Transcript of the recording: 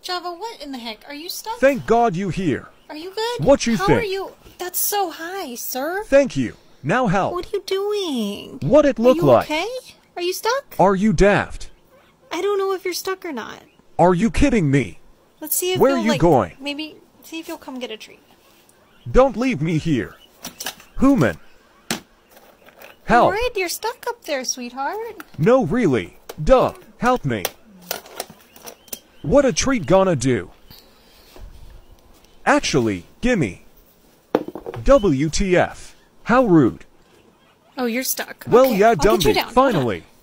Java, what in the heck? Are you stuck? Thank God you here. Are you good? What you How think? are you? That's so high, sir. Thank you. Now help. What are you doing? What it look like? Are you okay? Are you stuck? Are you daft? I don't know if you're stuck or not. Are you kidding me? Let's see if Where you'll, you going? Maybe see if you'll come get a treat. Don't leave me here. Human. Help. I'm worried you're stuck up there, sweetheart. No, really. Duh. Help me. What a treat gonna do? Actually, gimme. WTF. How rude. Oh, you're stuck. Well, Okay, yeah, I'll get you Dumby. down. Hold on. Finally.